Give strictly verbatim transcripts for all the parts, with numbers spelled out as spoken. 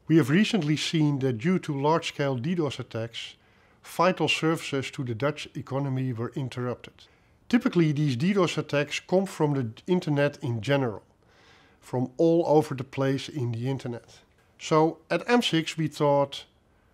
We have recently seen that due to large-scale DDoS attacks, vital services to the Dutch economy were interrupted. Typically, these DDoS attacks come from the internet in general, from all over the place in the internet. So at A M S six we thought,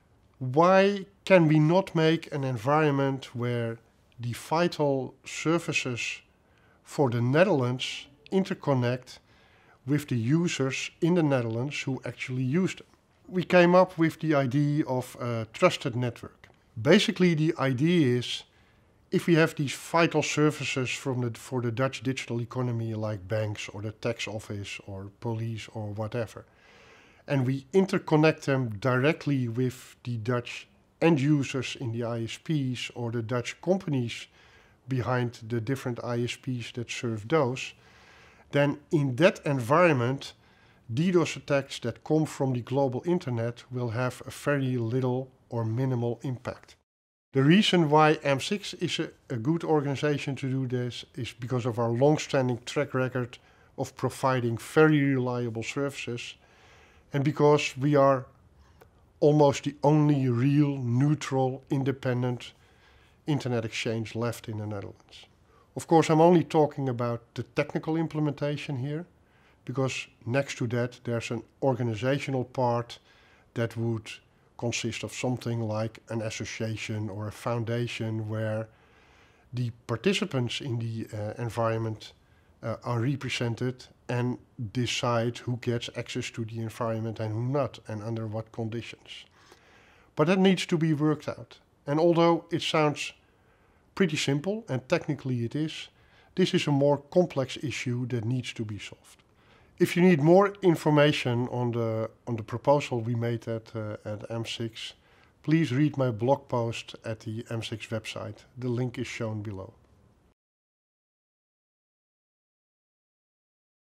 why can we not make an environment where the vital services for the Netherlands interconnect with the users in the Netherlands who actually use them? We came up with the idea of a trusted network. Basically, the idea is, if we have these vital services from the, for the Dutch digital economy, like banks or the tax office or police or whatever, and we interconnect them directly with the Dutch end users in the I S Ps or the Dutch companies behind the different I S Ps that serve those, then in that environment, DDoS attacks that come from the global internet will have a very little or minimal impact. The reason why A M S six is a, a good organization to do this is because of our long-standing track record of providing very reliable services, and because we are almost the only real, neutral, independent internet exchange left in the Netherlands. Of course, I'm only talking about the technical implementation here, because next to that there's an organizational part that would consist of something like an association or a foundation where the participants in the uh, environment uh, are represented and decide who gets access to the environment and who not, and under what conditions. But that needs to be worked out. And although it sounds pretty simple, and technically it is, this is a more complex issue that needs to be solved. If you need more information on the, on the proposal we made at, uh, at A M S six, please read my blog post at the A M S six website. The link is shown below.